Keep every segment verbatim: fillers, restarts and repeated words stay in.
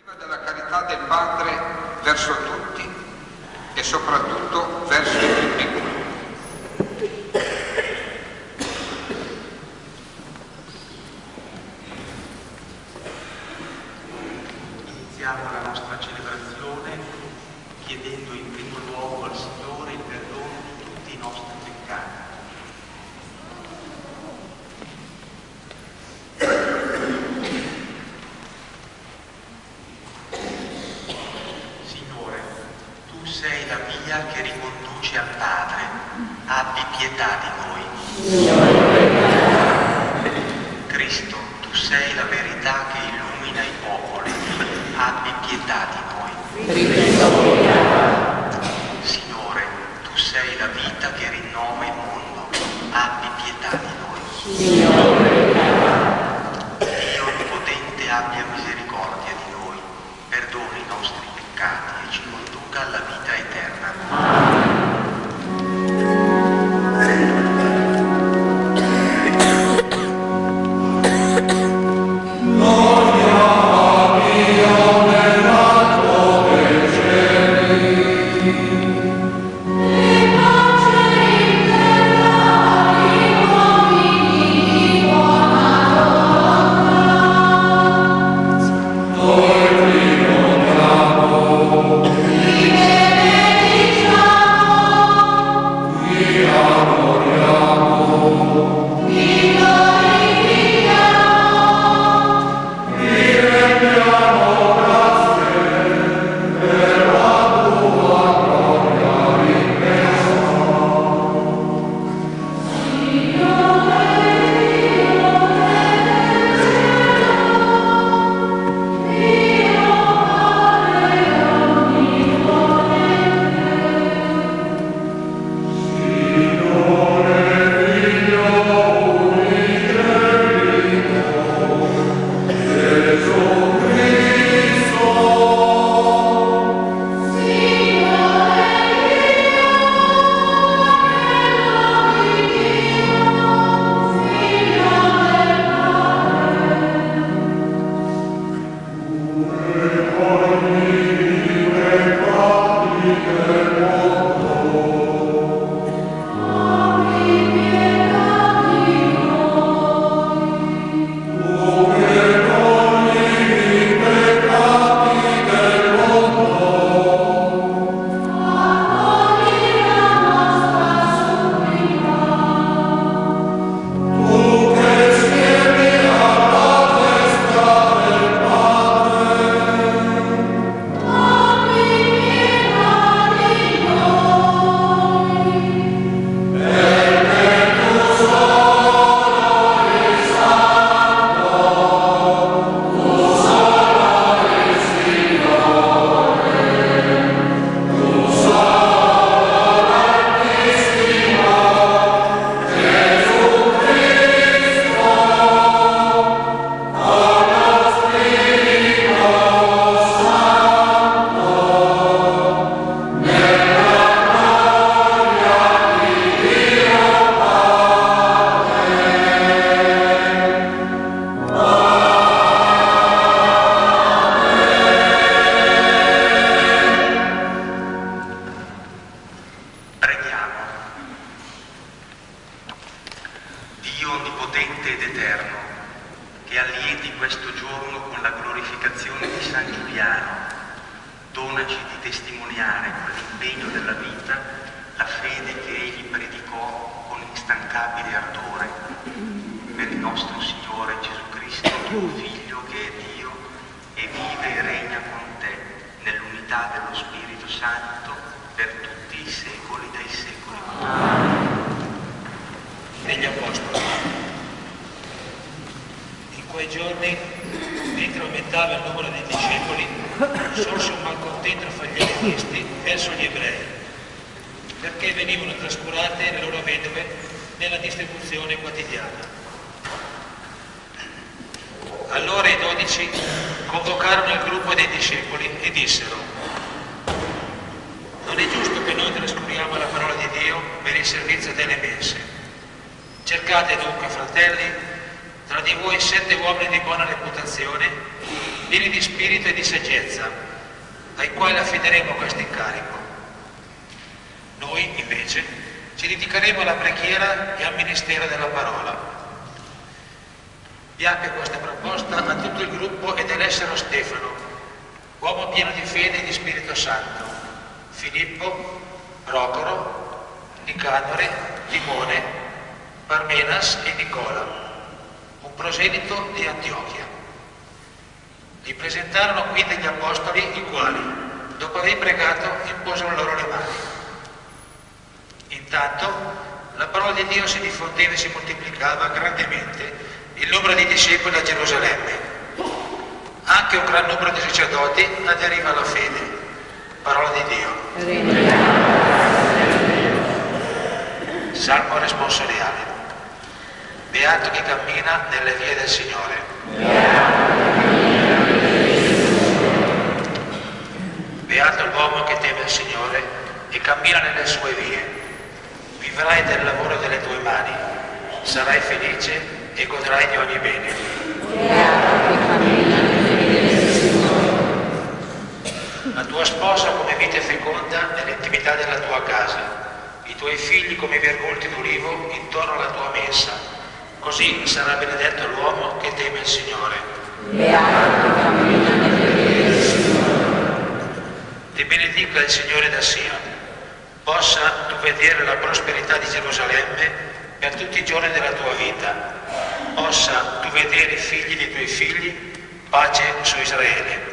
della carità del Padre verso tutti e soprattutto verso i più piccoli. Iniziamo la nostra celebrazione chiedendo in primo luogo al Signore il perdono di tutti i nostri peccati. Signore, tu sei la via che riconduce al Padre, abbi pietà di noi. Cristo, tu sei la verità che illumina i popoli, abbi pietà di noi. Signore, tu sei la vita che rinnova il mondo, abbi pietà di noi. Dio Onnipotente abbia misericordia di noi, perdoni i nostri peccati e ci conduca alla vita eterna. Dio Onnipotente ed Eterno, che allieti questo giorno con la glorificazione di San Giuliano, donaci di testimoniare con l'impegno della vita la fede che egli predicò con instancabile ardore. Per il nostro Signore Gesù Cristo, tuo Figlio, che è Dio e vive e regna con te nell'unità dello Spirito Santo per tutti i secoli dei secoli. Degli Apostoli. In quei giorni, mentre aumentava il numero dei discepoli, sorse un malcontento fra gli ellenisti verso gli ebrei, perché venivano trascurate le loro vedove nella distribuzione quotidiana. Allora i dodici convocarono il gruppo dei discepoli e dissero: non è giusto che noi trascuriamo la parola di Dio per il servizio delle mense. Cercate dunque, fratelli, tra di voi sette uomini di buona reputazione pieni di spirito e di saggezza, ai quali affideremo questo incarico. Noi, invece, ci dedicheremo alla preghiera e al ministero della parola. Piacque questa proposta a tutto il gruppo ed elessero Stefano, uomo pieno di fede e di Spirito Santo, Filippo, Procoro, Nicandore, Timone, Parmenas e Nicola, un proselito di Antiochia. Li presentarono quindi gli apostoli, i quali, dopo aver pregato, imposero loro le mani. Intanto la parola di Dio si diffondeva e si moltiplicava grandemente il numero di discepoli a Gerusalemme. Anche un gran numero di sacerdoti aderiva alla fede. Parola di Dio. Salmo responsoriale. Beato chi cammina nelle vie del Signore. Beato l'uomo che teme il Signore e cammina nelle sue vie. Vivrai del lavoro delle tue mani, sarai felice e godrai di ogni bene. La tua sposa come vite feconda nell'intimità della tua casa, i tuoi figli come vergogli d'olivo intorno alla tua mensa. Così sarà benedetto l'uomo che teme il Signore. Ti benedica il Signore da Sion. Possa tu vedere la prosperità di Gerusalemme per tutti i giorni della tua vita. Possa tu vedere i figli dei tuoi figli, pace su Israele.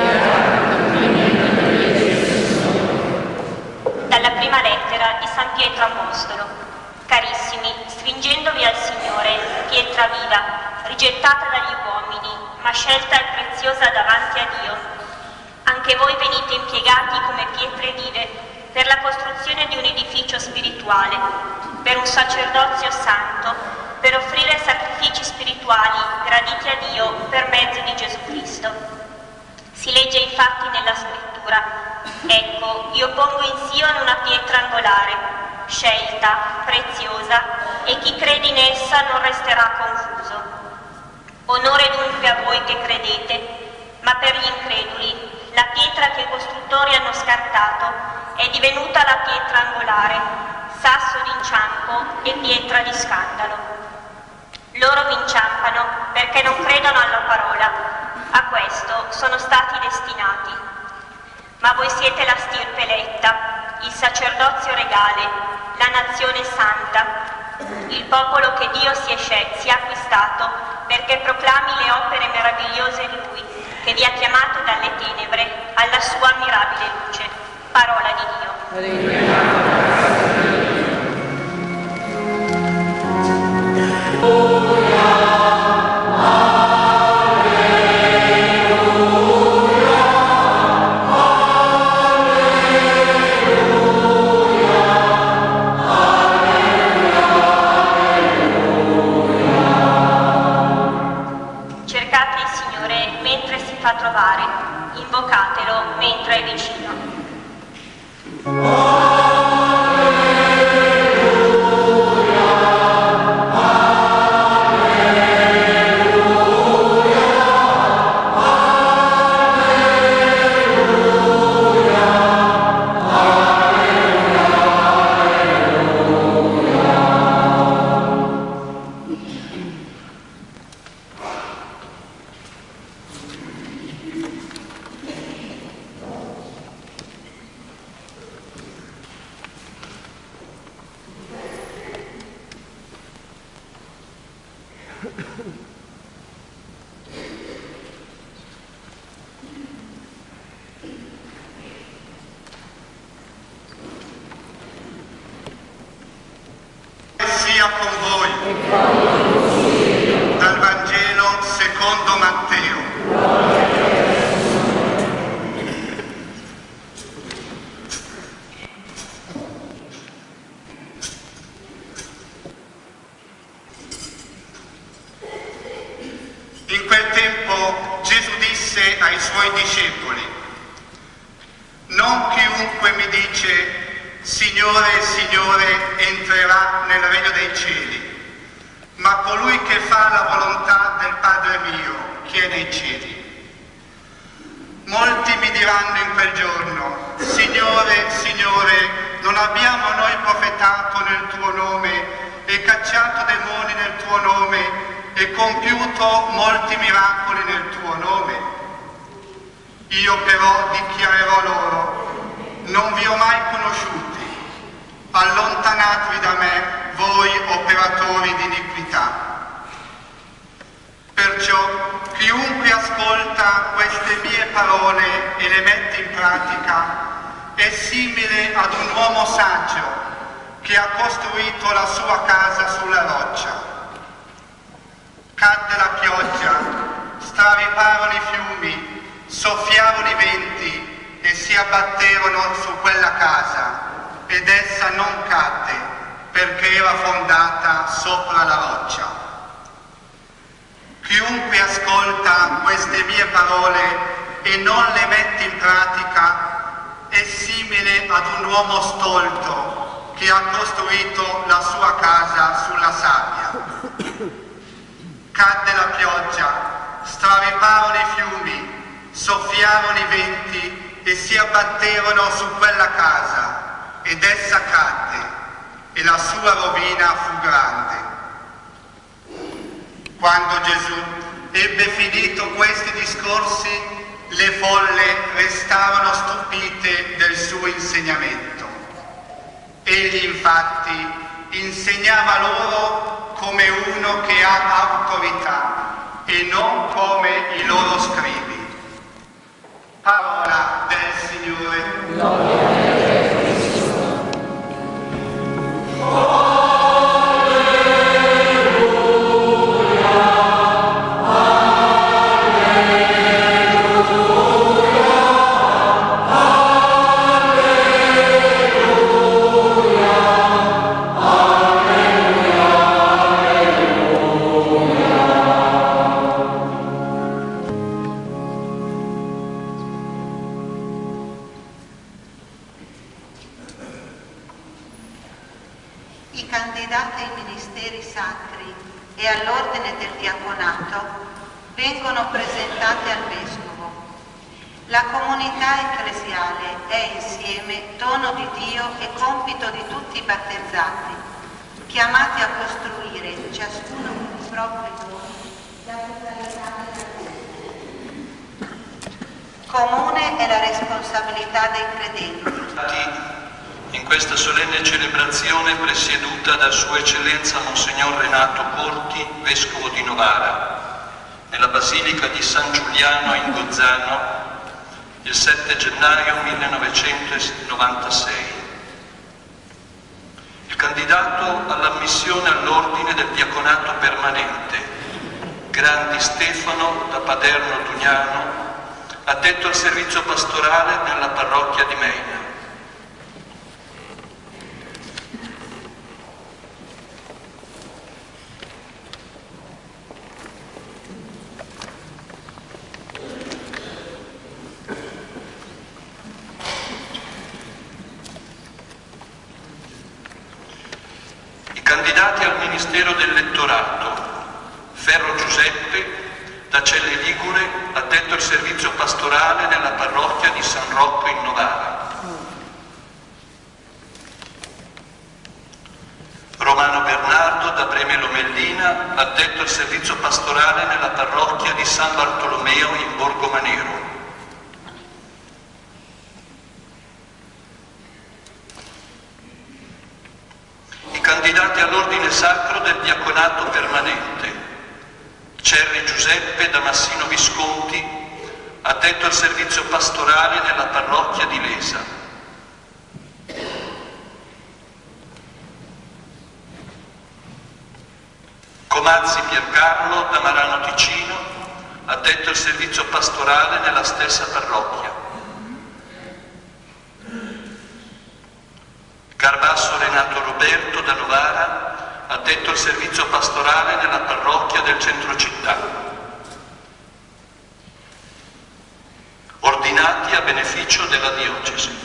Dalla prima lettera di San Pietro Apostolo. Carissimi, stringendovi al Signore, pietra viva, rigettata dagli uomini, ma scelta e preziosa davanti a Dio, anche voi venite impiegati come pietre vive per la costruzione di un edificio spirituale, per un sacerdozio santo, per offrire sacrifici spirituali graditi a Dio per mezzo di Gesù Cristo. Si legge infatti nella scrittura: ecco, io pongo in Sion una pietra angolare, scelta, preziosa, e chi crede in essa non resterà confuso. Onore dunque a voi che credete, ma per gli increduli la pietra che i costruttori hanno scartato è divenuta la pietra angolare, sasso d'inciampo e pietra di scandalo. Loro vi inciampano perché non credono alla parola, a questo sono stati destinati. Ma voi siete la stirpe eletta, il sacerdozio regale, la nazione santa, il popolo che Dio si è, scel- si è acquistato perché proclami le opere meravigliose di Lui, che vi ha chiamato dalle tenebre alla sua ammirabile luce. Parola di Dio. Cercate il Signore mentre si fa trovare, invocatelo mentre è vicino. Sia con voi. Dal Vangelo secondo Matteo. In quel tempo Gesù disse ai suoi discepoli: non chiunque mi dice Signore, Signore, entrerà nel regno dei cieli, ma colui che fa la volontà del Padre mio, che è nei cieli. Molti mi diranno in quel giorno: Signore, Signore, non abbiamo noi profetato nel tuo nome e cacciato demoni nel tuo nome e compiuto molti miracoli nel tuo nome? Io però dichiarerò loro: non vi ho mai conosciuti, allontanatevi da me, voi operatori di iniquità. Perciò chiunque ascolta queste mie parole e le mette in pratica è simile ad un uomo saggio che ha costruito la sua casa sulla roccia. Cadde la pioggia, strariparono i fiumi, soffiarono i venti e si abbatterono su quella casa, ed essa non cadde perché era fondata sopra la roccia. Chiunque ascolta queste mie parole e non le mette in pratica è simile ad un uomo stolto che ha costruito la sua casa sulla sabbia. Cadde la pioggia, strariparono i fiumi, soffiarono i venti e si abbatterono su quella casa, ed essa cadde, e la sua rovina fu grande. Quando Gesù ebbe finito questi discorsi, le folle restarono stupite del suo insegnamento. Egli infatti insegnava loro come uno che ha autorità e non come i loro scribi. Parola del Signore. I candidati ai ministeri sacri e all'ordine del diaconato vengono presentati al Vescovo. La comunità ecclesiale è insieme dono di Dio e compito di tutti i battezzati, chiamati a costruire, ciascuno con i propri doni, la totalità della Chiesa. Comune è la responsabilità dei credenti. In questa solenne celebrazione presieduta da Sua Eccellenza Monsignor Renato Corti, Vescovo di Novara, nella Basilica di San Giuliano in Gozzano, il sette gennaio millenovecentonovantasei. Il candidato all'ammissione all'ordine del diaconato permanente, Grandi Stefano da Paderno Dugnano, addetto al servizio pastorale nella parrocchia di Meina. Candidati al Ministero del Lettorato: Ferro Giuseppe, da Celle Ligure, addetto al servizio pastorale nella parrocchia di San Rocco in Novara. Romano Bernardo, da Bremelo Mellina, addetto al servizio pastorale nella parrocchia di San Bartolomeo in Borgomanero. Candidati all'ordine sacro del diaconato permanente: Cerri Giuseppe da Massino Visconti, addetto al servizio pastorale nella parrocchia di Lesa. Comazzi Piercarlo da Marano Ticino, addetto al servizio pastorale nella stessa parrocchia. Carbasso Renato Roberto da Novara, addetto al servizio pastorale nella parrocchia del centro città. Ordinati a beneficio della diocesi.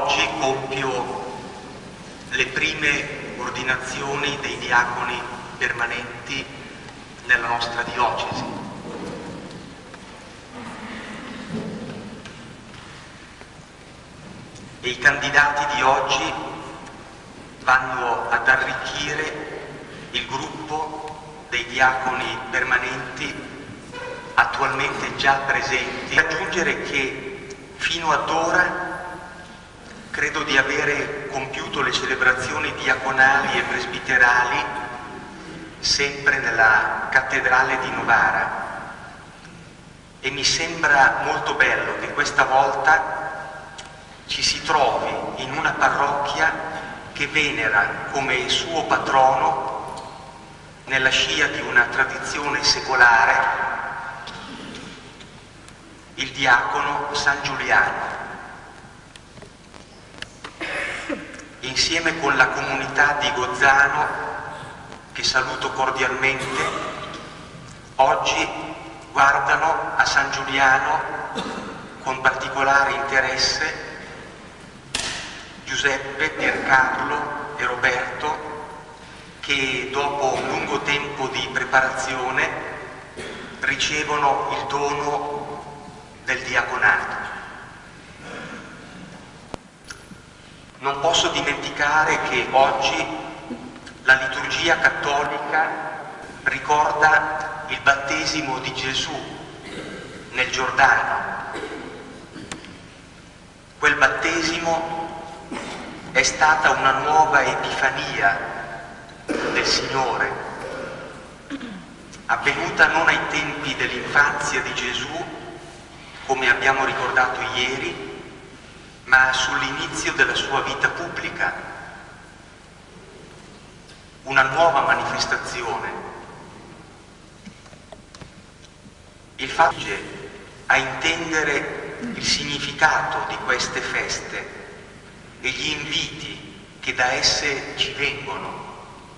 oggi compio le prime ordinazioni dei diaconi permanenti nella nostra diocesi. E i candidati di oggi vanno ad arricchire il gruppo dei diaconi permanenti attualmente già presenti. Aggiungere che fino ad ora credo di avere compiuto le celebrazioni diaconali e presbiterali sempre nella cattedrale di Novara, e mi sembra molto bello che questa volta ci si trovi in una parrocchia che venera come suo patrono, nella scia di una tradizione secolare, il diacono San Giuliano. Insieme con la comunità di Gozzano, che saluto cordialmente, oggi guardano a San Giuliano con particolare interesse Giuseppe, Piercarlo e Roberto, che dopo un lungo tempo di preparazione ricevono il dono del diaconato. Non posso dimenticare che oggi la liturgia cattolica ricorda il battesimo di Gesù nel Giordano. Quel battesimo è stata una nuova epifania del Signore, avvenuta non ai tempi dell'infanzia di Gesù, come abbiamo ricordato ieri, ma sull'inizio della sua vita pubblica, una nuova manifestazione. Il fatto a intendere il significato di queste feste e gli inviti che da esse ci vengono,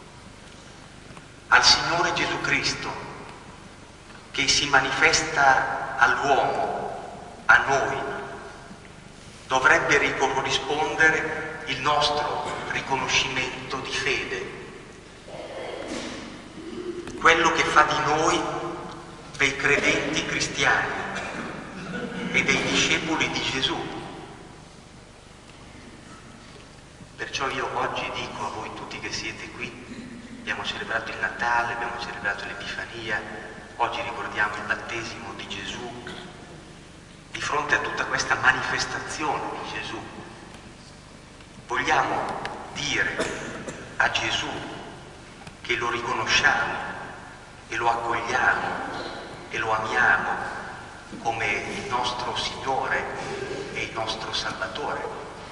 al Signore Gesù Cristo, che si manifesta all'uomo, a noi, dovrebbe corrispondere il nostro riconoscimento di fede, quello che fa di noi dei credenti cristiani e dei discepoli di Gesù. Perciò io oggi dico a voi tutti che siete qui, abbiamo celebrato il Natale, abbiamo celebrato l'Epifania, oggi ricordiamo il battesimo di Gesù. Di fronte a tutta questa manifestazione di Gesù, vogliamo dire a Gesù che lo riconosciamo e lo accogliamo e lo amiamo come il nostro Signore e il nostro Salvatore.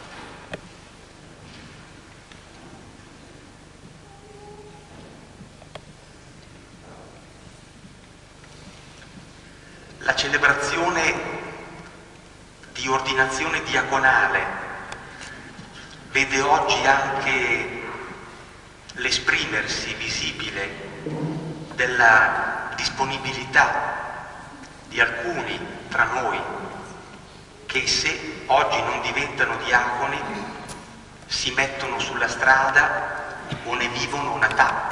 La celebrazione di ordinazione diaconale vede oggi anche l'esprimersi visibile della disponibilità di alcuni tra noi che, se oggi non diventano diaconi, si mettono sulla strada o ne vivono una tappa.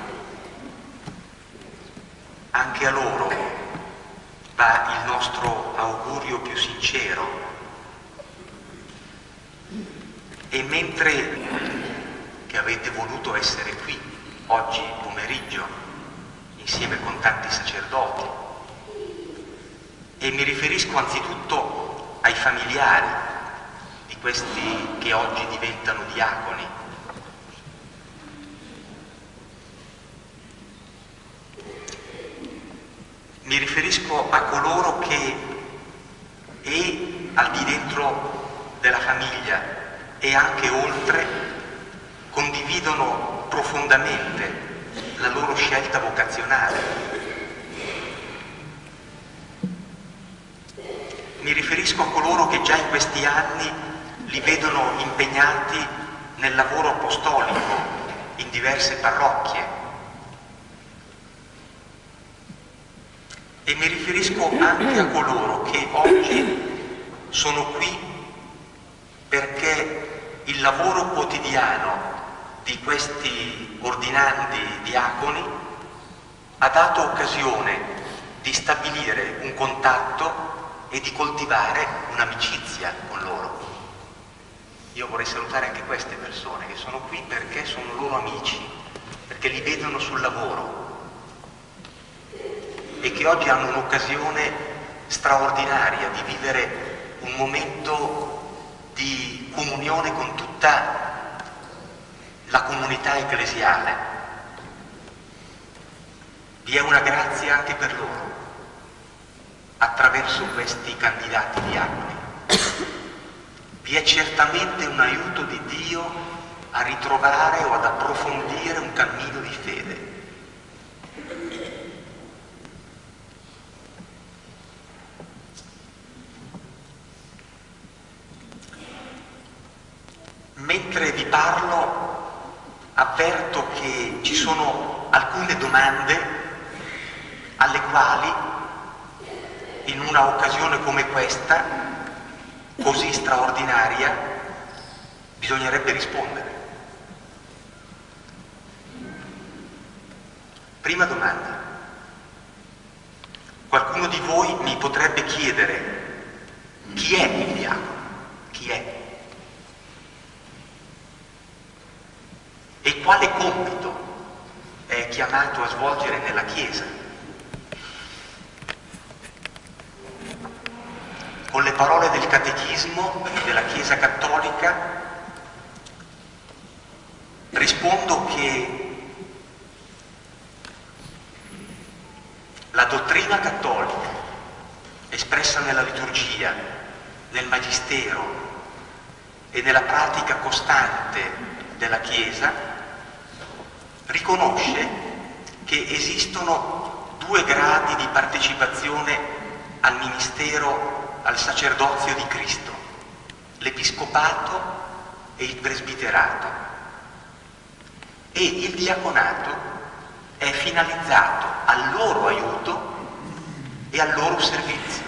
Anche a loro va il nostro augurio più sincero. E mentre che avete voluto essere qui oggi pomeriggio insieme con tanti sacerdoti, e mi riferisco anzitutto ai familiari di questi che oggi diventano diaconi, mi riferisco a coloro che e al di dentro della famiglia e anche oltre condividono profondamente la loro scelta vocazionale. Mi riferisco a coloro che già in questi anni li vedono impegnati nel lavoro apostolico in diverse parrocchie. E mi riferisco anche a coloro che oggi sono qui perché il lavoro quotidiano di questi ordinandi diaconi ha dato occasione di stabilire un contatto e di coltivare un'amicizia con loro. Io vorrei salutare anche queste persone che sono qui perché sono loro amici, perché li vedono sul lavoro e che oggi hanno un'occasione straordinaria di vivere un momento di comunione con tutta la comunità ecclesiale. Vi è una grazia anche per loro attraverso questi candidati diaconi. Vi è certamente un aiuto di Dio a ritrovare o ad approfondire un cammino di fede. Mentre vi parlo, avverto che ci sono alcune domande alle quali, in una occasione come questa, così straordinaria, bisognerebbe rispondere. Prima domanda. Qualcuno di voi mi potrebbe chiedere: chi è il diacono? Chi è? E quale compito è chiamato a svolgere nella Chiesa? Con le parole del Catechismo della Chiesa Cattolica rispondo che la dottrina cattolica, espressa nella liturgia, nel magistero e nella pratica costante della Chiesa, riconosce che esistono due gradi di partecipazione al ministero, al sacerdozio di Cristo: l'episcopato e il presbiterato. E il diaconato è finalizzato al loro aiuto e al loro servizio.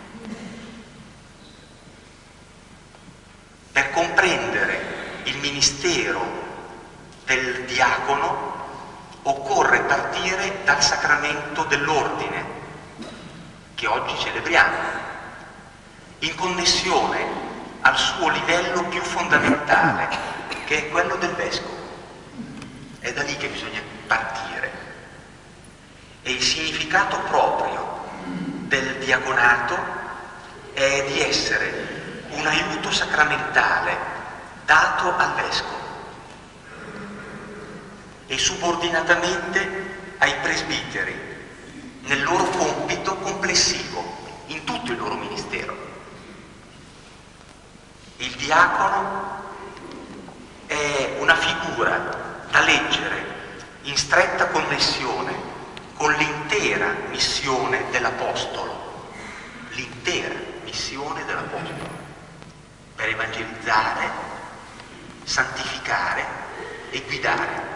Per comprendere il ministero del diacono occorre partire dal sacramento dell'ordine, che oggi celebriamo, in connessione al suo livello più fondamentale, che è quello del vescovo. È da lì che bisogna partire. E il significato proprio del diaconato è di essere un aiuto sacramentale dato al vescovo e subordinatamente ai presbiteri nel loro compito complessivo, in tutto il loro ministero. Il diacono è una figura da leggere in stretta connessione con l'intera missione dell'Apostolo, l'intera missione dell'Apostolo, per evangelizzare, santificare e guidare.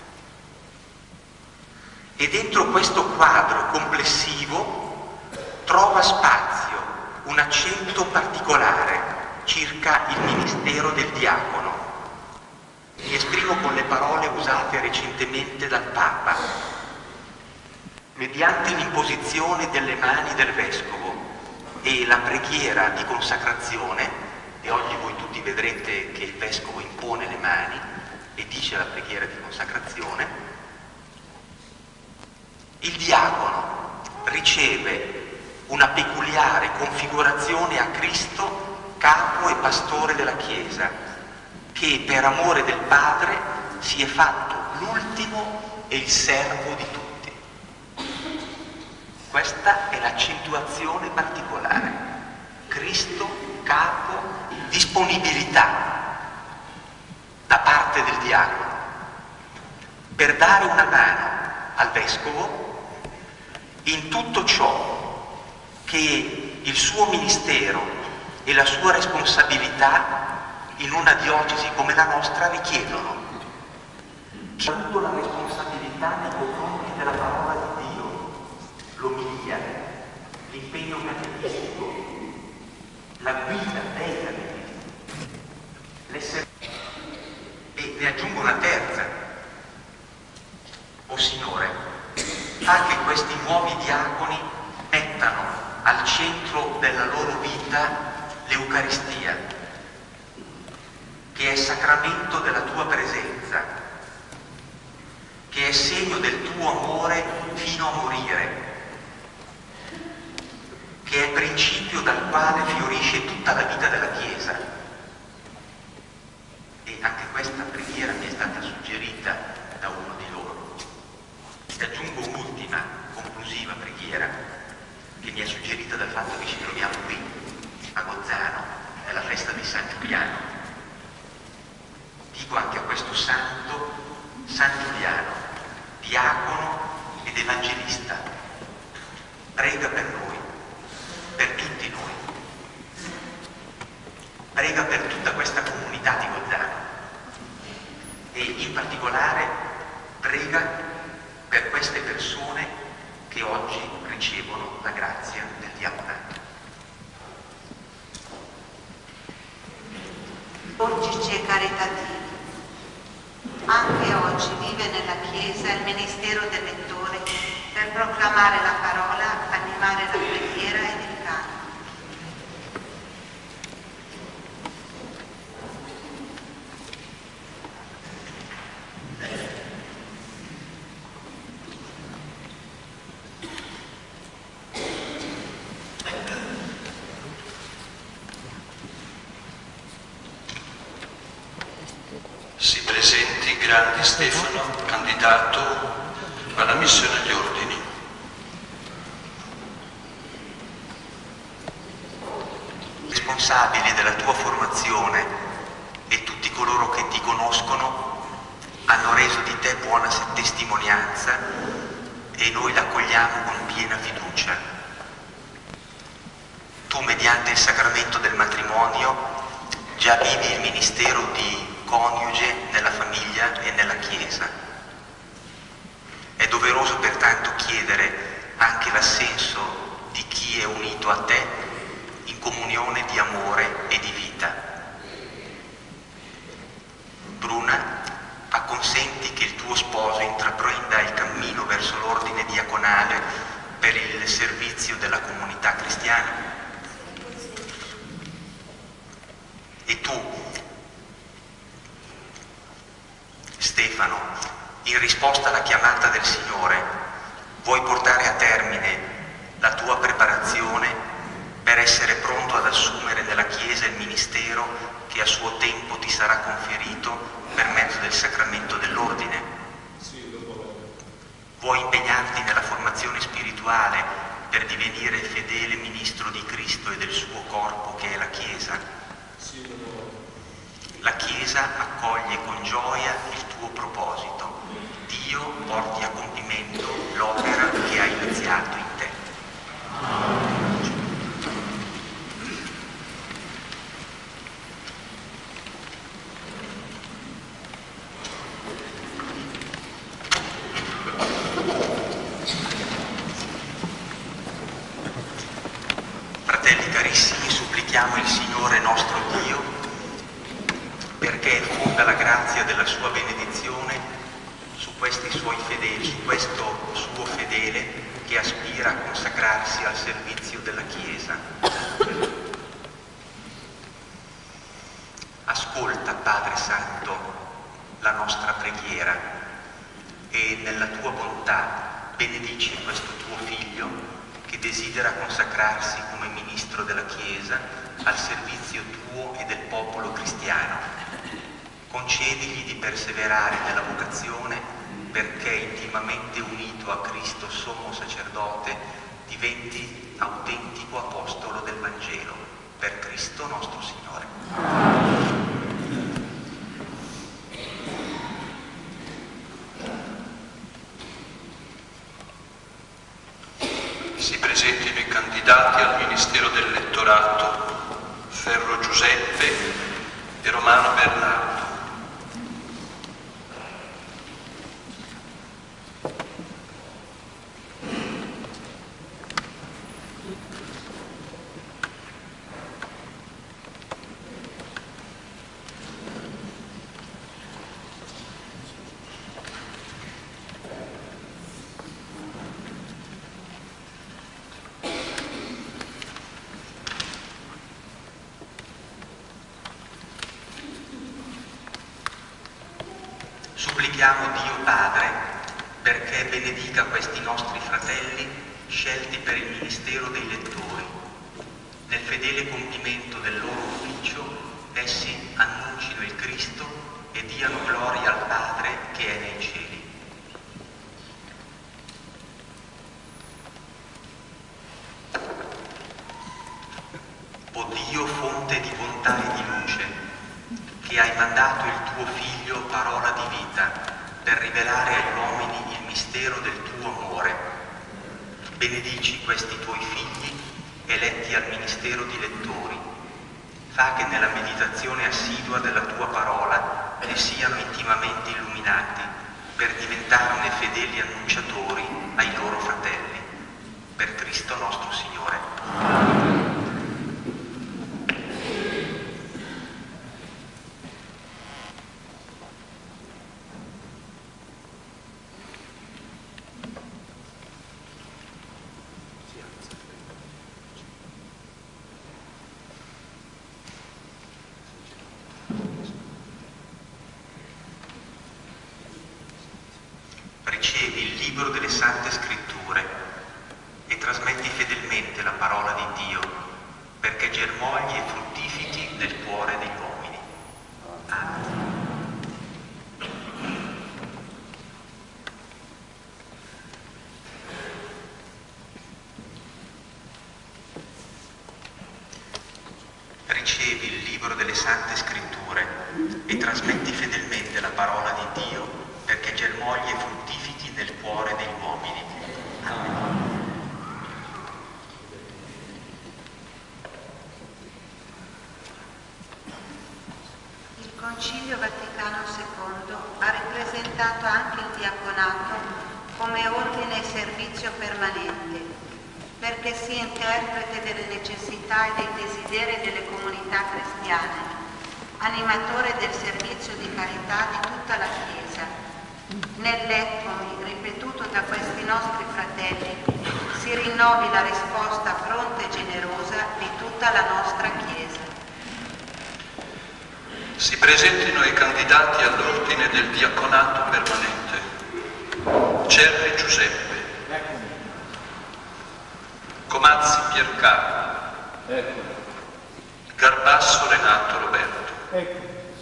E dentro questo quadro complessivo trova spazio un accento particolare circa il ministero del diacono. Mi esprimo con le parole usate recentemente dal Papa. Mediante l'imposizione delle mani del vescovo e la preghiera di consacrazione, e oggi voi tutti vedrete che il vescovo impone le mani e dice la preghiera di consacrazione, il diacono riceve una peculiare configurazione a Cristo, capo e pastore della Chiesa, che per amore del Padre si è fatto l'ultimo e il servo di tutti. Questa è l'accentuazione particolare. Cristo, capo, disponibilità da parte del diacono per dare una mano al vescovo in tutto ciò che il suo ministero e la sua responsabilità in una diocesi come la nostra richiedono. Chi ha avuto la responsabilità nei confronti della parola di Dio, l'omilia, l'impegno catechetico, la guida dei catechetici, l'essere fa che questi nuovi diaconi mettano al centro della loro vita l'Eucaristia, che è sacramento della tua presenza, che è segno del tuo amore fino a morire, che è principio dal quale fiorisce tutta la vita della Chiesa. E anche questa preghiera mi è stata suggerita da uno di loro. E aggiungo un'ultima, conclusiva preghiera, che mi è suggerita dal fatto che ci troviamo qui, a Gozzano, nella festa di San Giuliano. Dico anche a questo santo, San Giuliano, diacono ed evangelista, prega per noi, per tutti noi. Prega per tutta questa comunità di Gozzano e in particolare prega per queste persone che oggi ricevono la grazia del diaconato. Porgici e caritativi. Anche oggi vive nella Chiesa il ministero del lettore per proclamare la parola, animare la preghiera ed il canto. Si presenti Grandi Stefano, candidato alla missione agli ordini. Responsabili della tua formazione e tutti coloro che ti conoscono hanno reso di te buona testimonianza e noi l'accogliamo con piena fiducia. Tu, mediante il sacramento del matrimonio, già vivi il ministero di coniuge nella famiglia e nella Chiesa. È doveroso pertanto chiedere anche l'assenso di chi è unito a te in comunione di amore e di vita. Bruna, acconsenti che il tuo sposo intraprenda il cammino verso l'ordine diaconale per il servizio della comunità cristiana. E tu, Stefano, in risposta alla chiamata del Signore, vuoi portare a termine la tua preparazione per essere pronto ad assumere nella Chiesa il ministero che a suo tempo ti sarà conferito per mezzo del sacramento dell'ordine? Vuoi impegnarti nella formazione spirituale per divenire fedele ministro di Cristo e del suo corpo che è la Chiesa? La Chiesa accoglie con gioia il tuo proposito. Dio porti a compimento l'opera che ha iniziato in te. Fratelli carissimi, supplichiamo il Signore nostro Dio perché fonda la grazia della sua benedizione su questi suoi fedeli, su questo suo fedele che aspira a consacrarsi al servizio della Chiesa. Ascolta, Padre Santo, la nostra preghiera e nella tua bontà benedici questo tuo Figlio che desidera consacrarsi come ministro della Chiesa al servizio tuo e del popolo cristiano. Concedigli di perseverare nella vocazione perché intimamente unito a Cristo sommo sacerdote diventi autentico apostolo del Vangelo. Per Cristo nostro Signore. Si presentino i candidati al Ministero del Lettorato, Ferro Giuseppe e Romano Bernardo. supplichiamo Dio Padre perché benedica questi nostri fratelli scelti per il ministero dei lettori. Nel fedele compimento del loro ufficio, essi annuncino il Cristo e diano gloria al Padre che è nei cieli. O Dio, fonte di bontà e di luce, che hai mandato il tuo Figlio, parola di vita, per rivelare agli uomini il mistero del tuo amore, benedici questi tuoi figli eletti al ministero di lettori. Fa che nella meditazione assidua della tua parola ne siano intimamente illuminati per diventarne fedeli annunciatori ai loro fratelli. Per Cristo nostro Signore. Ricevi il libro delle Sante Scritture e trasmetti fedelmente la parola di Dio perché germogli e fruttifichi nel cuore degli uomini. Amen. Ricevi il libro delle Sante Scritture e trasmetti fedelmente la parola di Dio perché germogli e fruttifichi nel cuore degli uomini. Amen. Il Concilio Vaticano secondo ha rappresentato anche il diaconato come ordine e servizio permanente, perché sia interprete delle necessità e dei desideri delle comunità cristiane, animatore del servizio di carità di tutta la Chiesa. Nell'eccomi ripetuto da questi nostri fratelli si rinnovi la risposta pronta e generosa di tutta la nostra Chiesa. Si presentino i candidati all'ordine del diaconato permanente. Cerri Giuseppe. Comazzi Piercarlo. Garbasso Renato Roberto.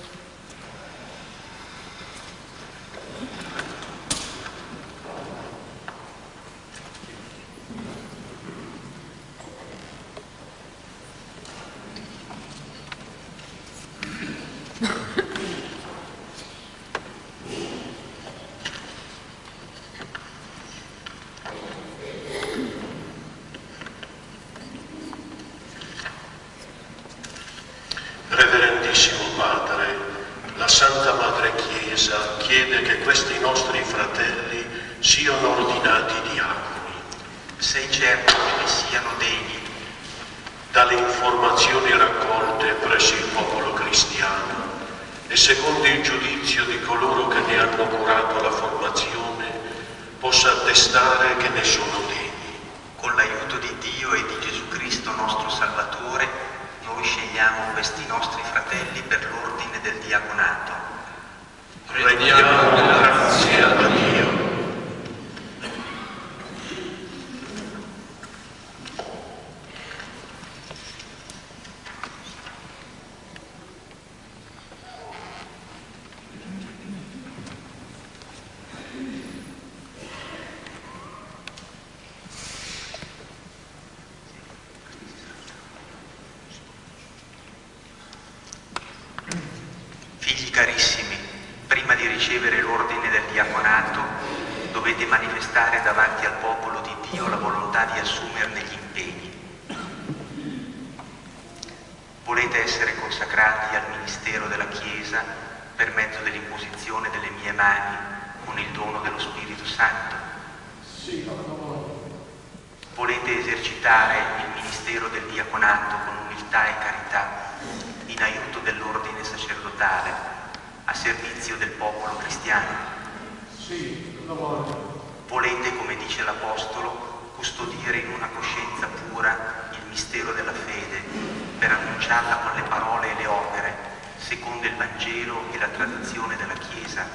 Reverendissimo Padre, la Santa Madre Chiesa chiede che questi nostri fratelli siano ordinati diaconi. Sei certo che ne siano degni? Dalle informazioni raccolte presso il popolo cristiano e secondo il giudizio di coloro che ne hanno curato la formazione, possa attestare che ne sono degni. Con l'aiuto di Dio e di Gesù Cristo nostro Salvatore, noi scegliamo questi nostri fratelli per l'ordine del diaconato. Preghiamo grazie a Dio. Figli carissimi, prima di ricevere l'ordine del diaconato, dovete manifestare davanti al popolo di Dio la volontà di assumerne gli impegni. Volete essere consacrati al ministero della Chiesa per mezzo dell'imposizione delle mie mani con il dono dello Spirito Santo? Sì, Volete esercitare il ministero del diaconato con umiltà e carità in aiuto dell'ordine sacerdotale a servizio del popolo cristiano? sì, lo voglio. Volete, come dice l'Apostolo, custodire in una coscienza pura il mistero della fede per annunciarla con le parole e le opere, secondo il Vangelo e la tradizione della Chiesa.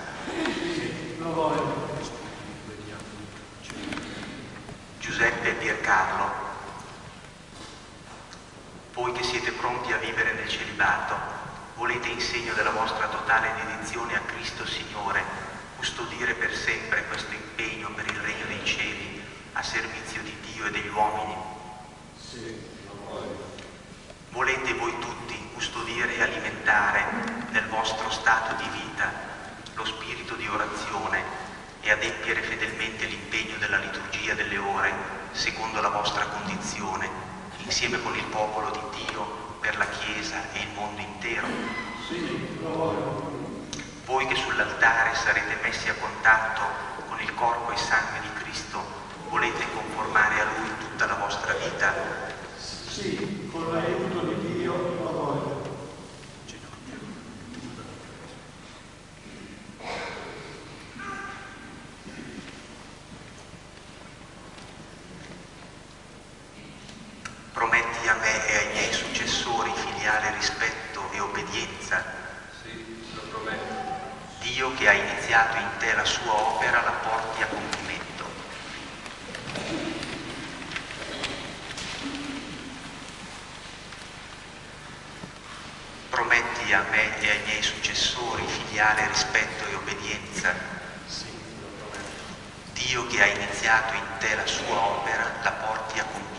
Giuseppe Piercarlo, voi che siete pronti a vivere nel celibato, volete in segno della vostra totale dedizione a Cristo Signore custodire per sempre questo impegno per il regno dei cieli a servizio di Dio e degli uomini? Sì. Volete voi tutti custodire e alimentare nel vostro stato di vita lo spirito di orazione e adempiere fedelmente l'impegno della liturgia delle ore secondo la vostra condizione, insieme con il popolo di Dio per la Chiesa e il mondo intero? Sì, lo voglio. Voi che sull'altare sarete messi a contatto con il corpo e sangue di Cristo, volete conformare a Lui tutta la vostra vita? Sì, con l'aiuto di Dio lo voglio. Prometti a me e ai miei successori filiale rispetto e obbedienza. Sì, lo prometto. Dio che ha iniziato in te la sua opera la porti a compimento. Prometti a me e ai miei successori filiale rispetto e obbedienza. Sì, lo prometto. Dio che ha iniziato in te la sua opera la porti a compimento.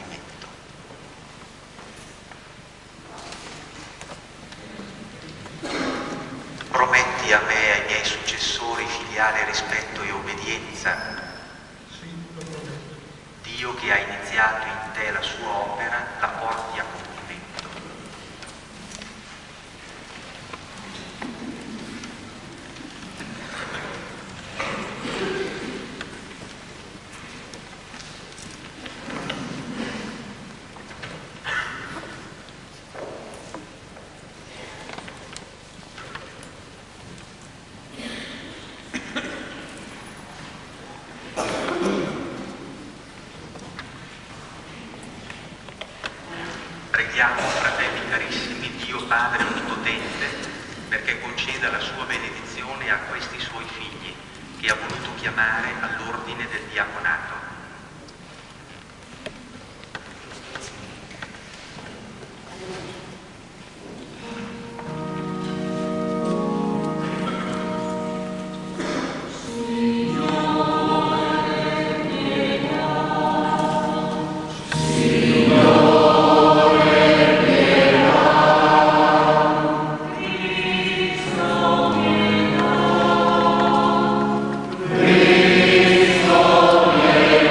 Prometti a me e ai miei successori filiale rispetto e obbedienza. Sì, lo prometto. Dio che ha iniziato in te la sua opera la porti a compimento. Preghiamo, fratelli carissimi, Dio Padre Onnipotente, perché conceda la sua benedizione a questi suoi figli, che ha voluto chiamare all'ordine del diaconato. Cristo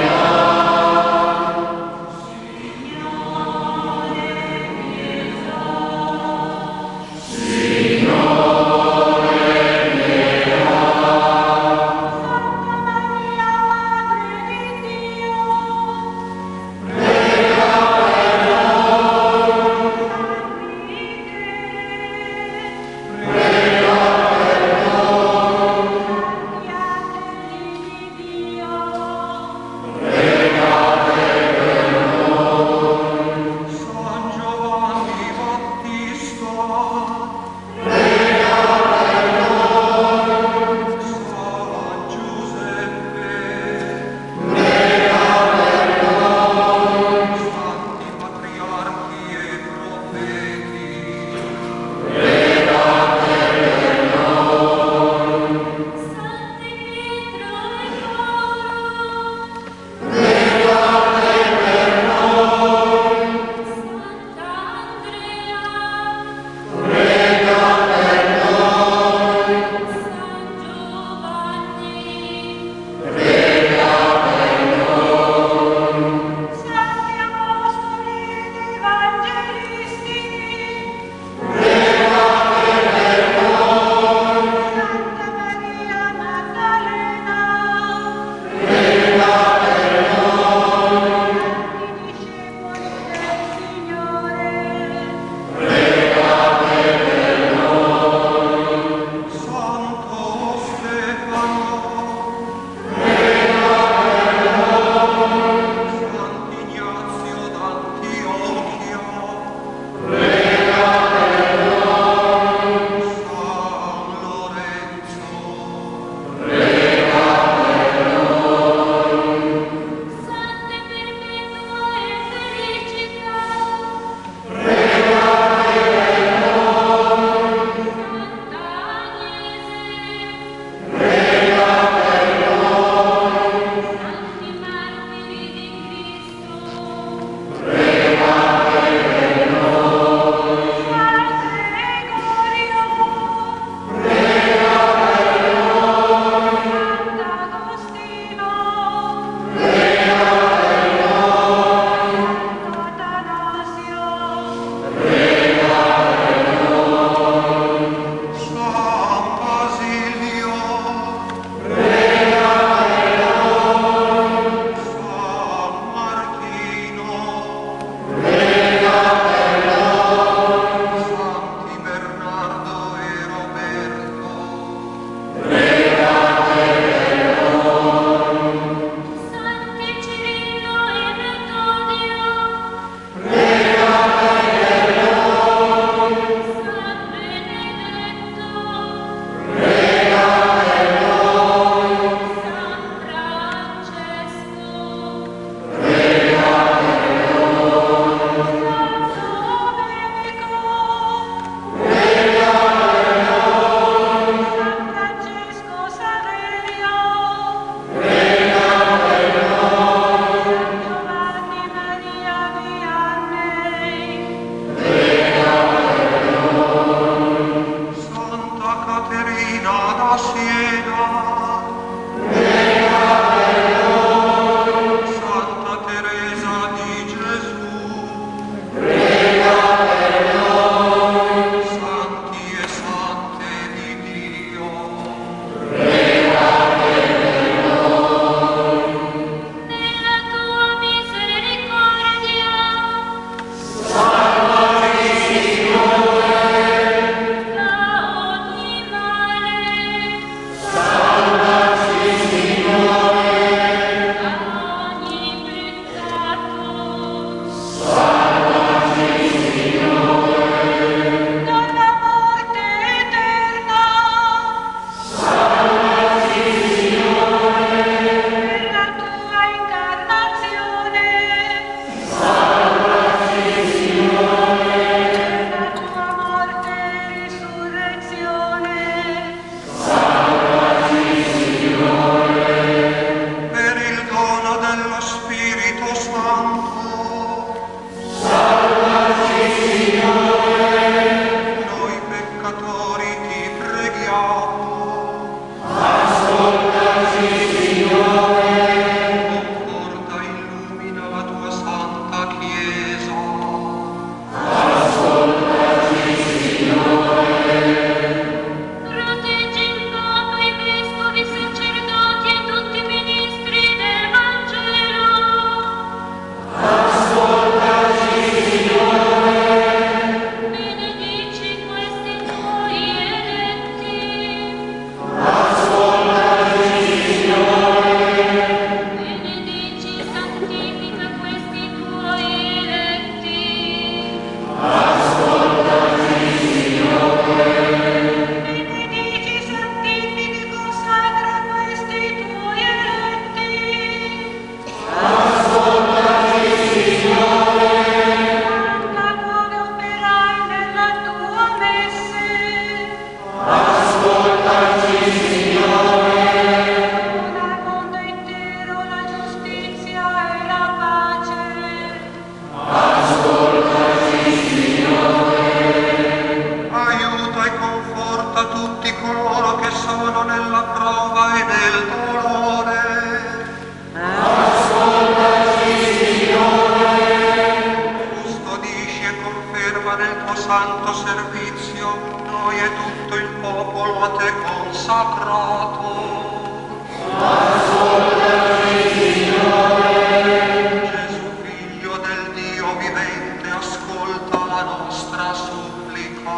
santo servizio, noi e tutto il popolo a te consacrato. Ascoltami, Signore. Gesù, Figlio del Dio vivente, ascolta la nostra supplica.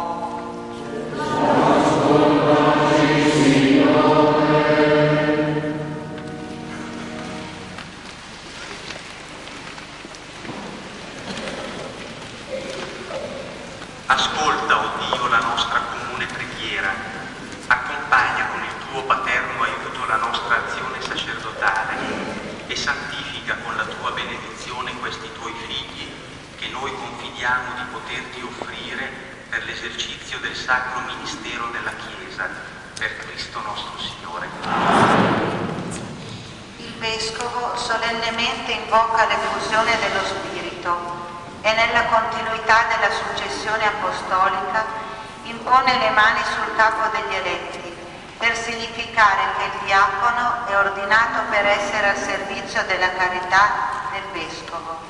Ascoltami, Signore. Ascolta, o Dio, la nostra comune preghiera, accompagna con il tuo paterno aiuto la nostra azione sacerdotale e santifica con la tua benedizione questi tuoi figli che noi confidiamo di poterti offrire per l'esercizio del sacro ministero della Chiesa, per Cristo nostro Signore. Il Vescovo solennemente invoca l'effusione dello Spirito e nella continuità della successione apostolica impone le mani sul capo degli eletti per significare che il diacono è ordinato per essere al servizio della carità del Vescovo.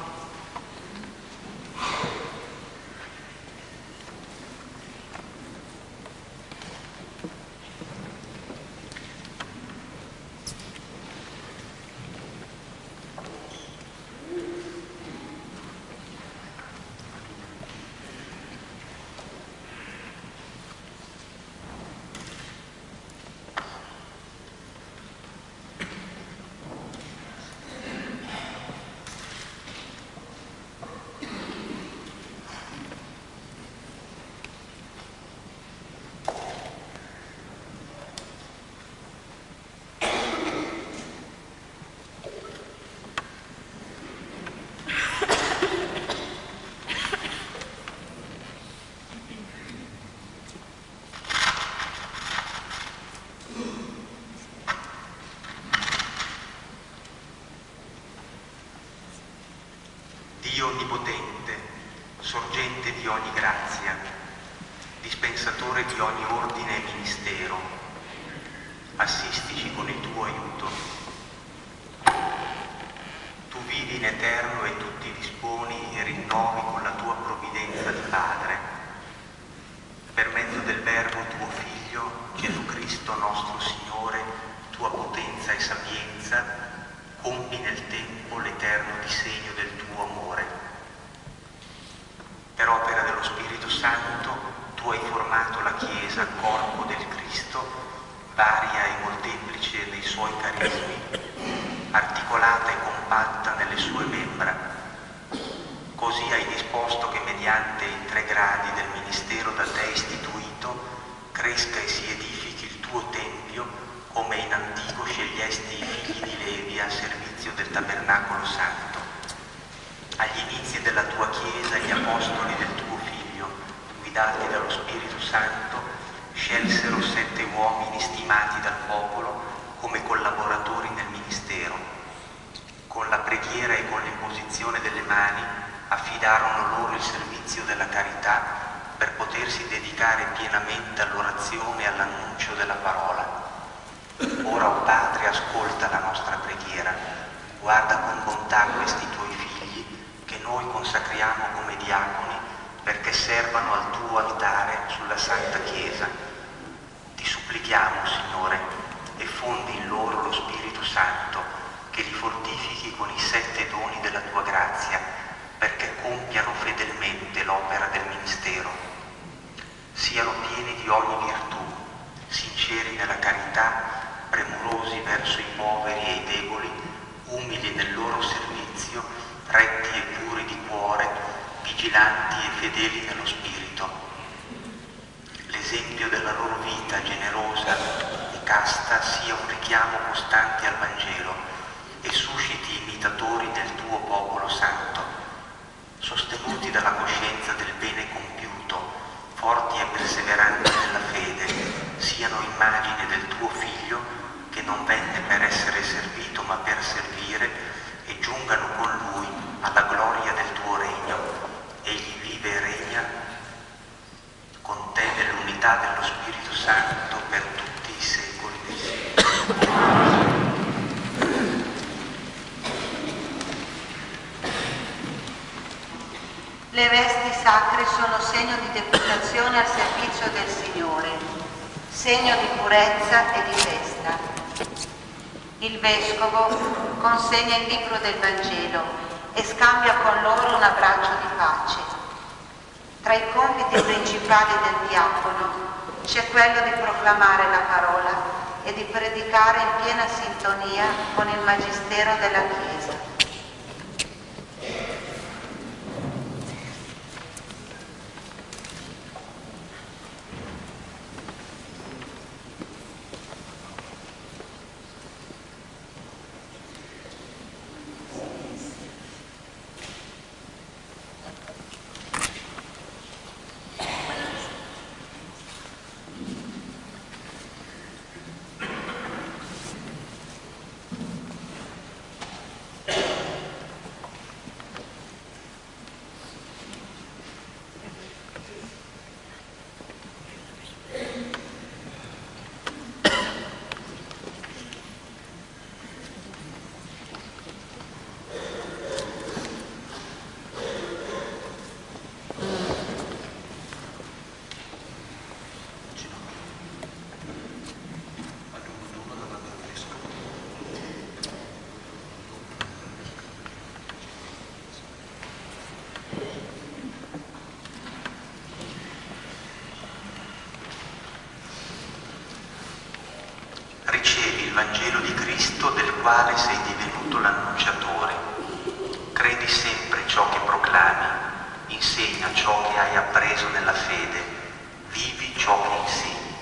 Dio onnipotente, sorgente di ogni grazia, dispensatore di ogni ordine e ministero, assistici con il tuo aiuto. Tu vivi in eterno e tutti disponi e rinnovi con la tua provvidenza di Padre. Per mezzo del Verbo tuo Figlio, Gesù Cristo nostro Signore, tua potenza e sapienza, compi nel tempo l'eterno disegno del tuo amore. Per opera dello Spirito Santo, tu hai formato la Chiesa, corpo del Cristo, varia e molteplice nei suoi carismi, articolata e compatta nelle sue membra. Così hai disposto che mediante i tre gradi del ministero da te istituito, cresca e si edifichi il tuo Tempio, come in antico scegliesti i figli di Levi al servizio del Tabernacolo Santo. Agli inizi della tua Chiesa gli apostoli del tuo Figlio, guidati dallo Spirito Santo, scelsero sette uomini stimati dal popolo come collaboratori nel ministero. Con la preghiera e con l'imposizione delle mani affidarono loro il servizio della carità per potersi dedicare pienamente all'orazione e all'annuncio della parola. Ora, o Padre, ascolta la nostra preghiera, guarda con bontà questi tuoi figli che noi consacriamo come diaconi perché servano al tuo altare sulla Santa Chiesa. Ti supplichiamo, Signore, e fondi in loro lo Spirito Santo che li fortifichi con i sette doni della tua grazia perché compiano fedelmente l'opera del ministero. Siano pieni di ogni virtù, sinceri nella carità, premurosi verso i poveri e i deboli, umili nel loro servizio, retti e puri di cuore, vigilanti e fedeli nello spirito. L'esempio della loro vita generosa e casta sia un richiamo costante al Vangelo e susciti imitatori del tuo popolo santo, sostenuti dalla coscienza del bene compiuto, forti e perseveranti nella fede, siano immagine del tuo Figlio che non venne per essere servito ma per servire, e giungano con lui alla gloria del tuo regno. Egli vive e regna con te nell'unità dello Spirito Santo per tutti i secoli dei secoli. Le vesti sacre sono segno di deputazione al servizio del Signore, segno di purezza e di festa. Il Vescovo consegna il libro del Vangelo e scambia con loro un abbraccio di pace. Tra i compiti principali del diacono c'è quello di proclamare la parola e di predicare in piena sintonia con il magistero della Chiesa. Ricevi il Vangelo di Cristo del quale sei divenuto l'annunciatore. Credi sempre ciò che proclami, insegna ciò che hai appreso nella fede, vivi ciò che insegni.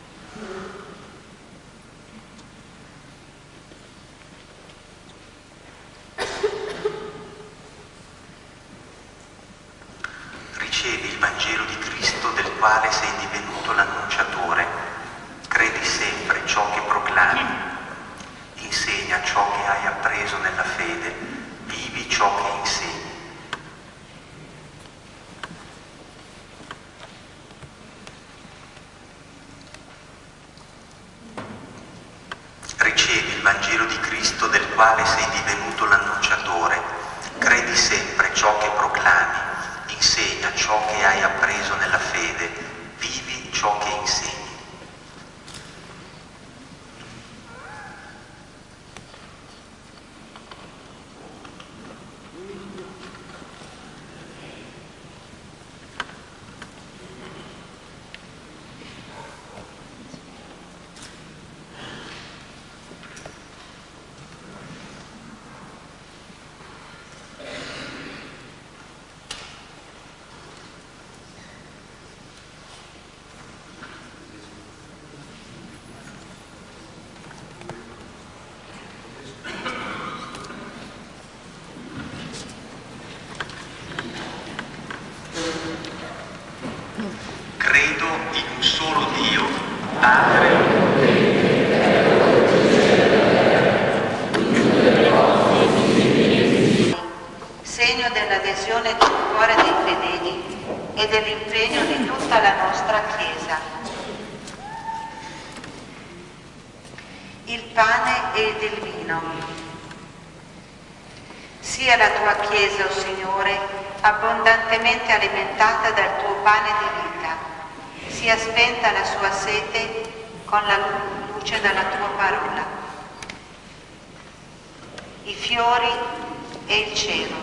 Ricevi il Vangelo di Cristo del quale sei divenuto l'annunciatore. Credi sempre ciò che proclami, insegna ciò che hai appreso nella fede, vivi ciò che insegni. Ricevi il Vangelo di Cristo del quale sei divenuto l'annunciatore. Credi sempre ciò che proclami, insegna ciò che hai appreso nella fede, vivi ciò che insegni. Credo in un solo Dio, Padre. Segno dell'adesione del cuore dei fedeli e dell'impegno di tutta la nostra Chiesa. Il pane ed il vino. Sia la tua Chiesa, o Signore, abbondantemente alimentata dal tuo pane di vita, sia spenta la sua sete con la luce della tua parola. I fiori e il cielo.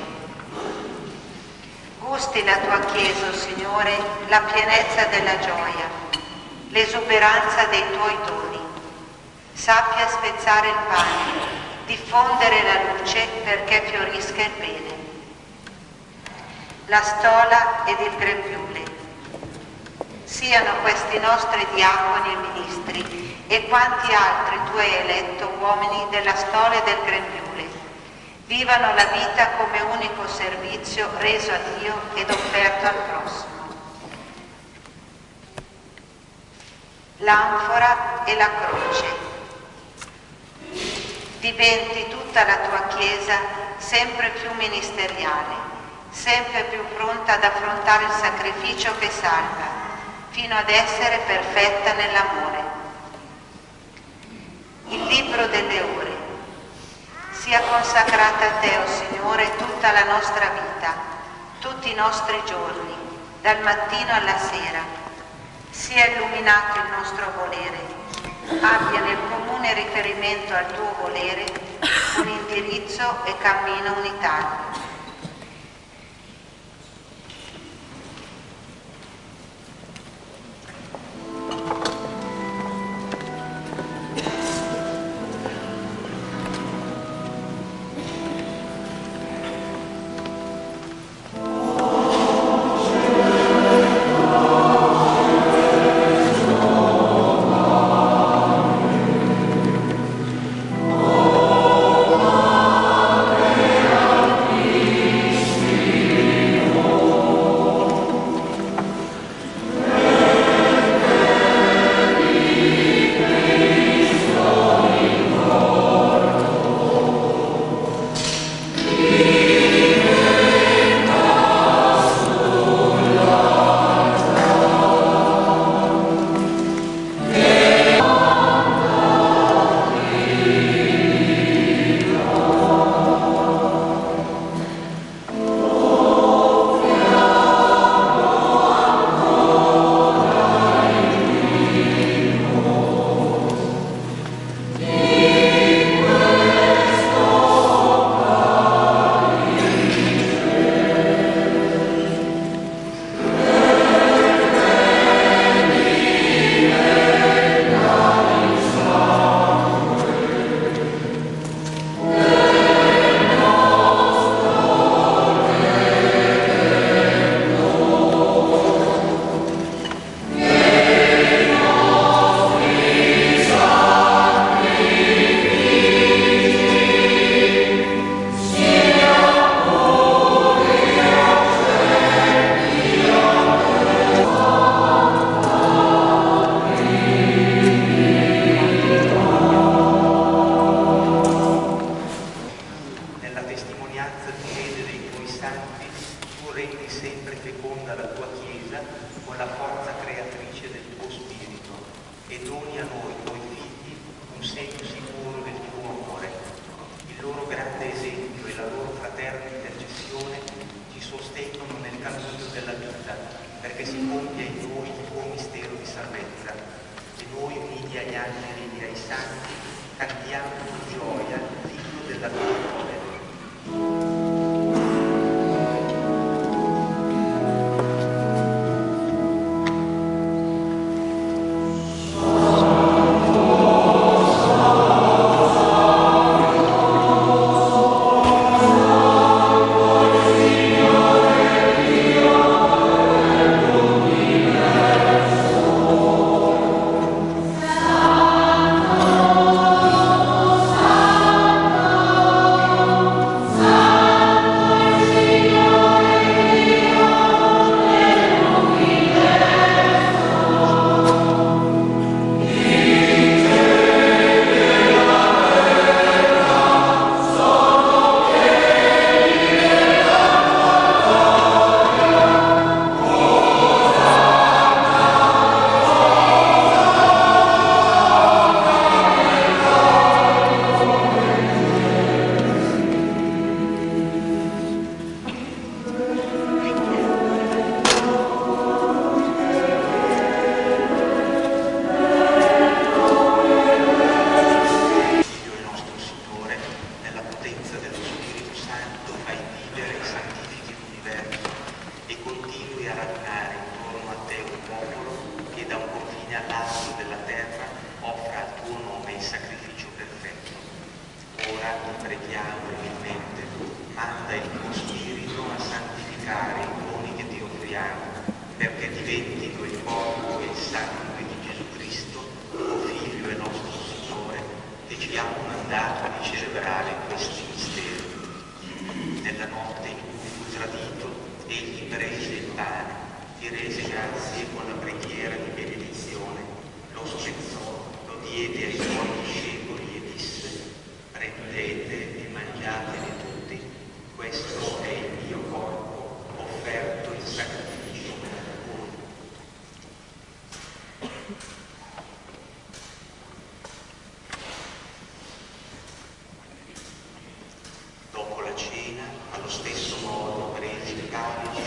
Gusti la tua Chiesa, o Signore, la pienezza della gioia, l'esuberanza dei tuoi doni. Sappia spezzare il pane, diffondere la luce perché fiorisca il bene. La stola ed il grembiule. Siano questi nostri diaconi e ministri e quanti altri tu hai eletto uomini della stola e del grembiule, vivano la vita come unico servizio reso a Dio ed offerto al prossimo. L'anfora e la croce. Diventi tutta la tua Chiesa sempre più ministeriale, sempre più pronta ad affrontare il sacrificio che salva, fino ad essere perfetta nell'amore. Il libro delle ore. Sia consacrata a te, o Signore, tutta la nostra vita, tutti i nostri giorni, dal mattino alla sera. Sia illuminato il nostro volere, abbia nel comune riferimento al tuo volere un indirizzo e cammino unitario. Dopo la cena, allo stesso modo, prese il calice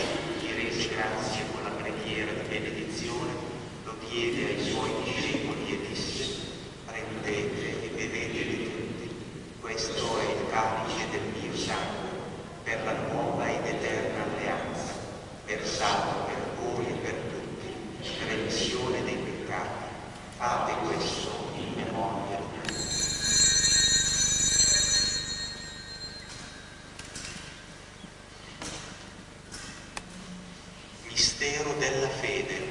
diede ai suoi discepoli e disse: prendete e bevetene tutti, questo è il calice del mio sangue, per la nuova ed eterna alleanza, versato per voi e per tutti, per remissione dei peccati. Fate questo in memoria di me. Mistero della fede.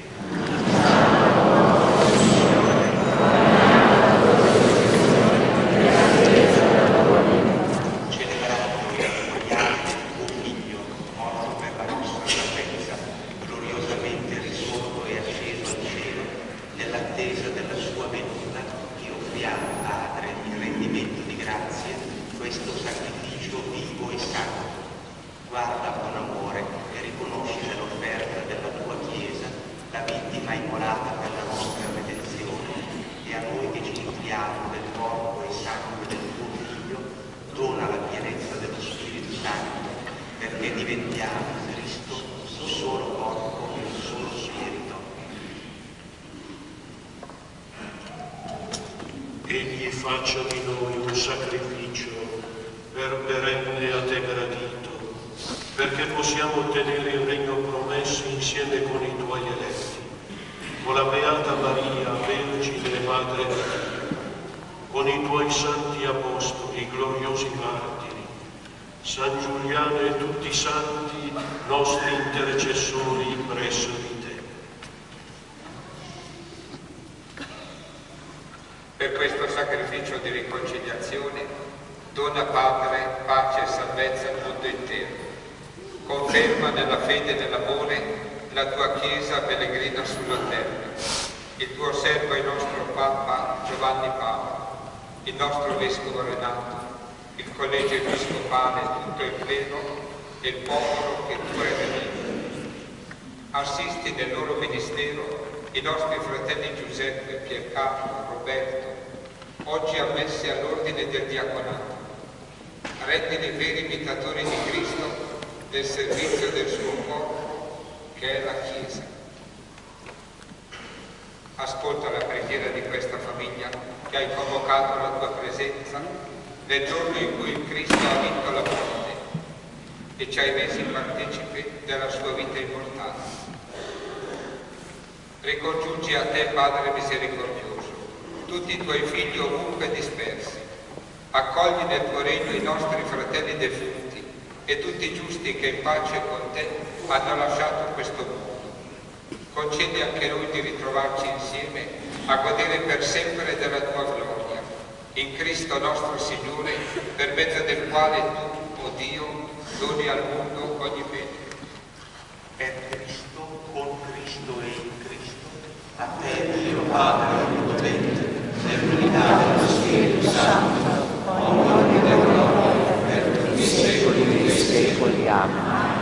Guarda con amore e riconosci nell'offerta della tua Chiesa la vittima immolata per la nostra redenzione, e a noi che ci nutriamo del corpo e sangue del tuo Figlio, dona la pienezza dello Spirito Santo, perché diventiamo in Cristo un solo corpo e un solo Spirito. Egli faccia di noi un sacrificio per perenne a te gradito, perché possiamo ottenere il regno promesso insieme con i tuoi eletti, con la Beata Maria, Vergine e Madre di Dio, con i tuoi santi apostoli, i gloriosi martiri, San Giuliano e tutti i santi nostri intercessori presso di te. Per questo sacrificio di riconciliazione, dona Padre, pace e salvezza al mondo intero. Conferma nella fede e nell'amore la tua Chiesa pellegrina sulla terra, il tuo servo e il nostro Papa Giovanni Paolo, il nostro Vescovo Renato, il Collegio Episcopale, tutto il clero e il popolo che tu hai redento. Assisti nel loro ministero i nostri fratelli Giuseppe, Piercarlo, Roberto, oggi ammessi all'ordine del diaconato. Rendili veri imitatori di Cristo del servizio del suo corpo, che è la Chiesa. Ascolta la preghiera di questa famiglia che hai convocato alla tua presenza nel giorno in cui il Cristo ha vinto la morte e ci hai resi partecipi della sua vita immortale. Ricongiungi a te, Padre misericordioso, tutti i tuoi figli ovunque dispersi. Accogli nel tuo regno i nostri fratelli defunti e tutti i giusti che in pace con te hanno lasciato questo mondo. Concedi anche noi di ritrovarci insieme a godere per sempre della tua gloria, in Cristo nostro Signore, per mezzo del quale tu, o Dio, doni al mondo ogni bene. Per Cristo, con Cristo e in Cristo, a te Dio Padre Onnipotente, nell'unità dello Spirito Santo, ogni gloria per tutti i secoli dei secoli. Amen.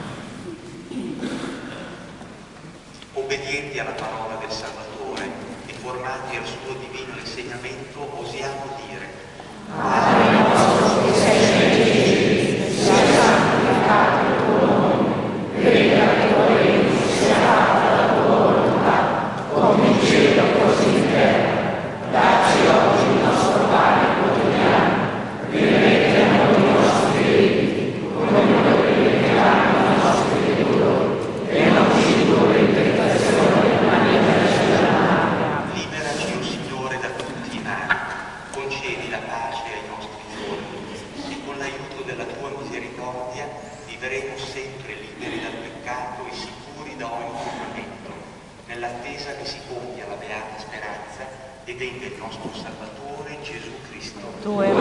Obbedienti alla parola del Salvatore e formati al suo divino insegnamento, osiamo dire: Padre nostro che sei nei cieli, sia santificato il tuo nome, venga il tuo regno, sia fatta la tua volontà, come in cielo così in terra. Dacci oggi il nostro pane quotidiano, rimetti a noi i nostri debiti, come noi rimettiamo i nostri debitori, e non ci indurre in tentazione, ma liberaci dal male. Liberaci, o Signore, da tutti i mali, concedi la pace ai nostri giorni, e con l'aiuto della tua misericordia vivremo sempre liberi dal peccato e sicuri da ogni turbamento, nell'attesa che si compia la beata speranza e venga il nostro Salvatore Gesù Cristo. Tu è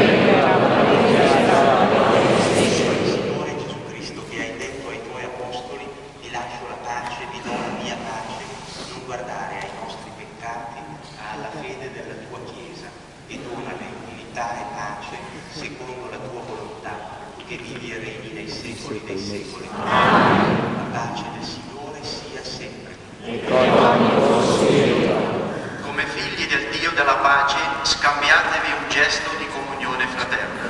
Signore Gesù Cristo, che hai detto ai tuoi apostoli: vi lascio la pace, vi do la mia pace, non guardare ai nostri peccati, ma alla fede della tua Chiesa, e donale unità e pace secondo la tua volontà, che vivi e regni nei secoli dei secoli. La pace del Signore sia sempre come figli del Dio della pace, scambiatevi un gesto di comunione fraterna.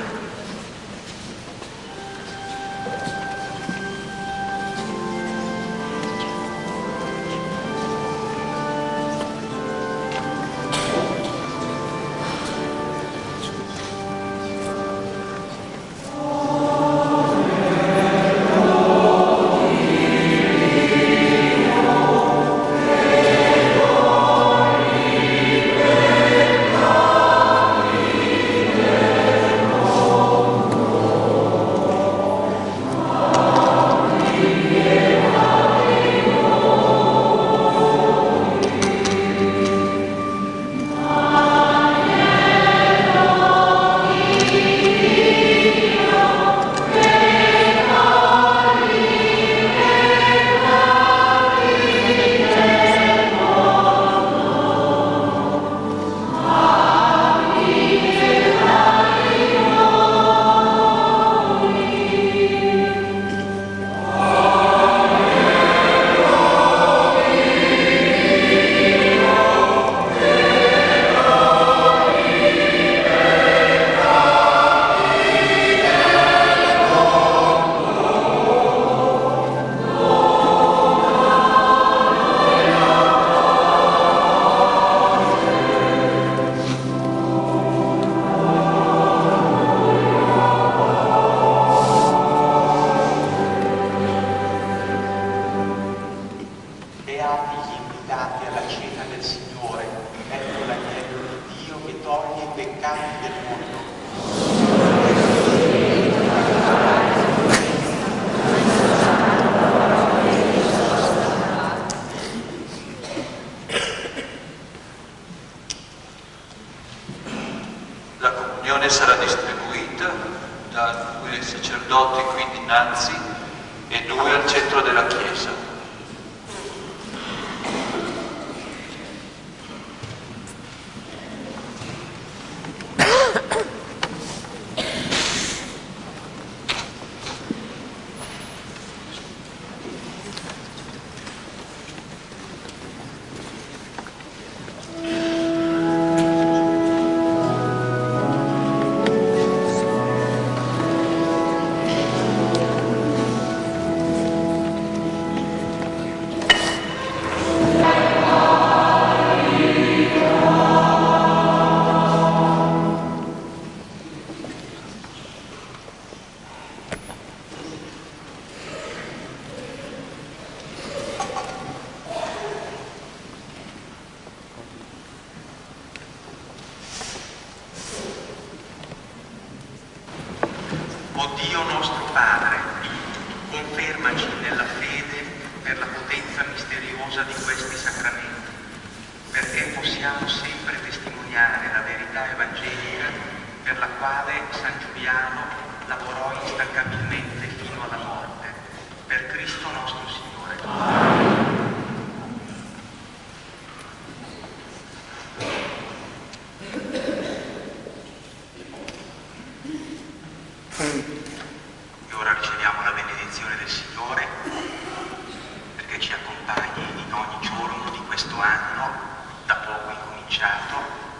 posti qui dinanzi e due al centro della chiesa. O Dio nostro Padre, confermaci nella fede per la potenza misteriosa di questi sacramenti, perché possiamo sempre testimoniare la verità evangelica per la quale San Giuliano lavorò instancabilmente fino alla morte. Per Cristo nostro Signore. E ora riceviamo la benedizione del Signore perché ci accompagni in ogni giorno di questo anno da poco incominciato.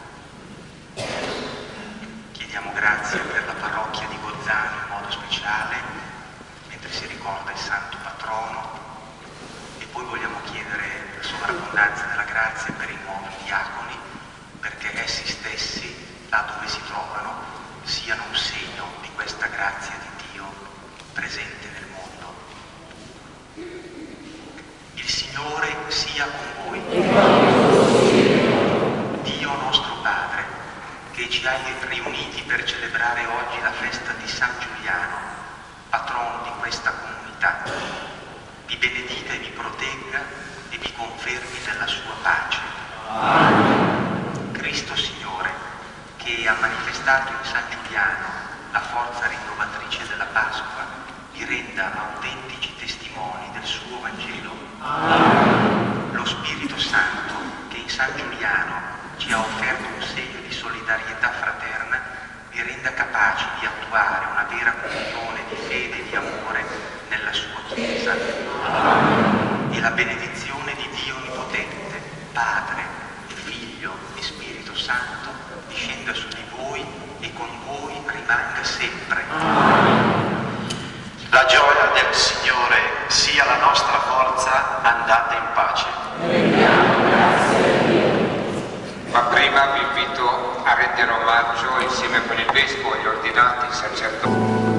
Chiediamo grazie per la parrocchia di Gozzano in modo speciale mentre si ricorda il santo patrono, e poi vogliamo chiedere la sovrabbondanza della grazia per i nuovi diaconi, perché essi stessi, là dove si trovano, siano un segno di questa grazia di Dio presente nel mondo. Il Signore sia con voi. Dio nostro Padre, che ci hai riuniti per celebrare oggi la festa di San Giuliano, patrono di questa comunità, vi benedica e vi protegga e vi confermi nella sua pace. Amen. Cristo Signore, che ha manifestato in San Giuliano la forza rinnovatrice della Pasqua, vi renda autentici testimoni del suo Vangelo. Amen. Lo Spirito Santo, che in San Giuliano ci ha offerto un segno di solidarietà fraterna, vi renda capaci di attuare una vera comunione di fede e di amore nella sua Chiesa. Amen. E la benedizione di Dio Onnipotente, Padre e Figlio e Spirito Santo, discenda su di voi e con voi rimanga sempre. La gioia del Signore sia la nostra forza, andate in pace. Ma prima vi invito a rendere omaggio insieme con il Vescovo, gli ordinati, i sacerdoti.